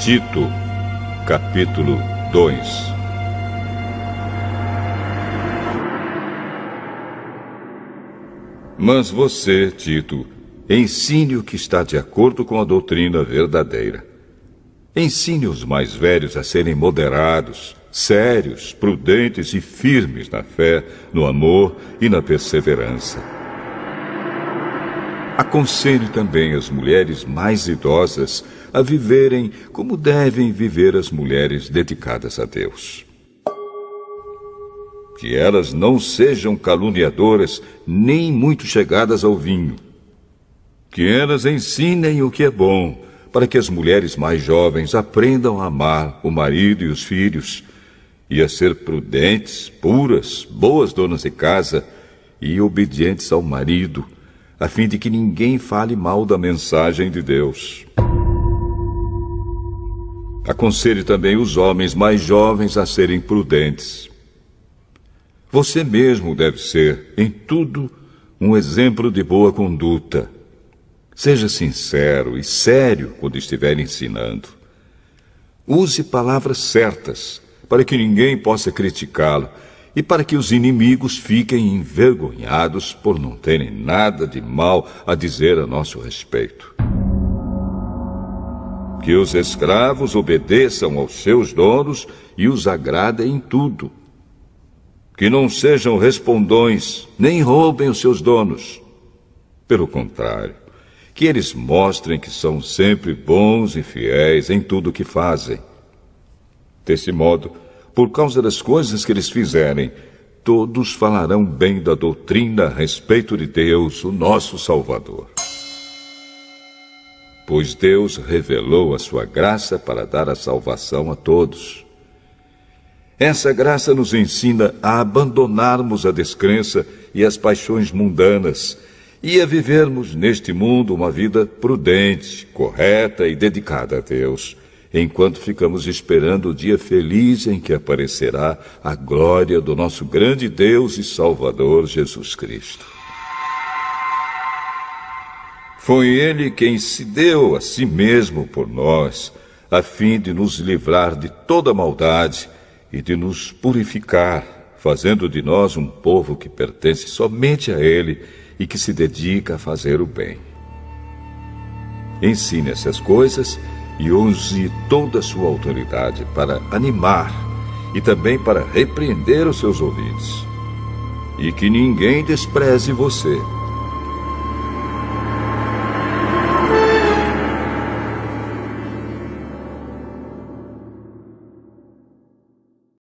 Tito, capítulo 2. Mas você, Tito, ensine o que está de acordo com a doutrina verdadeira. Ensine os mais velhos a serem moderados, sérios, prudentes e firmes na fé, no amor e na perseverança. Aconselhe também as mulheres mais idosas a viverem como devem viver as mulheres dedicadas a Deus. Que elas não sejam caluniadoras nem muito chegadas ao vinho. Que elas ensinem o que é bom, para que as mulheres mais jovens aprendam a amar o marido e os filhos, e a ser prudentes, puras, boas donas de casa e obedientes ao marido, a fim de que ninguém fale mal da mensagem de Deus. Aconselhe também os homens mais jovens a serem prudentes. Você mesmo deve ser, em tudo, um exemplo de boa conduta. Seja sincero e sério quando estiver ensinando. Use palavras certas, para que ninguém possa criticá-lo e para que os inimigos fiquem envergonhados por não terem nada de mal a dizer a nosso respeito. Que os escravos obedeçam aos seus donos e os agradem em tudo. Que não sejam respondões, nem roubem os seus donos. Pelo contrário, que eles mostrem que são sempre bons e fiéis em tudo o que fazem. Desse modo, por causa das coisas que eles fizerem, todos falarão bem da doutrina a respeito de Deus, o nosso Salvador. Pois Deus revelou a sua graça para dar a salvação a todos. Essa graça nos ensina a abandonarmos a descrença e as paixões mundanas e a vivermos neste mundo uma vida prudente, correta e dedicada a Deus, enquanto ficamos esperando o dia feliz em que aparecerá a glória do nosso grande Deus e Salvador Jesus Cristo. Foi Ele quem se deu a si mesmo por nós, a fim de nos livrar de toda maldade e de nos purificar, fazendo de nós um povo que pertence somente a Ele e que se dedica a fazer o bem. Ensine essas coisas e use toda a sua autoridade para animar e também para repreender os seus ouvintes. E que ninguém despreze você,